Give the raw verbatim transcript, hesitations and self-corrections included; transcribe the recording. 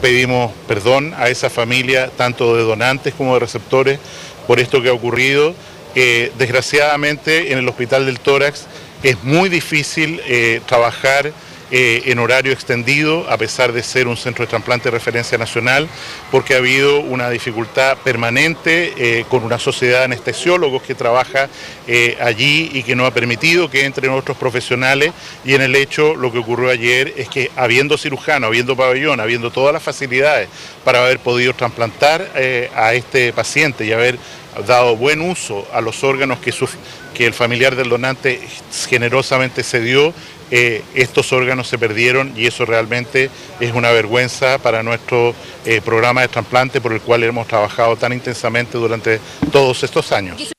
pedimos perdón a esa familia, tanto de donantes como de receptores, por esto que ha ocurrido. Eh, desgraciadamente en el Hospital del Tórax es muy difícil eh, trabajar eh, en horario extendido, a pesar de ser un centro de trasplante de referencia nacional, porque ha habido una dificultad permanente eh, con una sociedad de anestesiólogos que trabaja eh, allí y que no ha permitido que entren otros profesionales. Y en el hecho, lo que ocurrió ayer es que, habiendo cirujano, habiendo pabellón, habiendo todas las facilidades para haber podido trasplantar eh, a este paciente y haber dado buen uso a los órganos que, su, que el familiar del donante generosamente cedió, eh, estos órganos se perdieron, y eso realmente es una vergüenza para nuestro eh, programa de trasplante por el cual hemos trabajado tan intensamente durante todos estos años.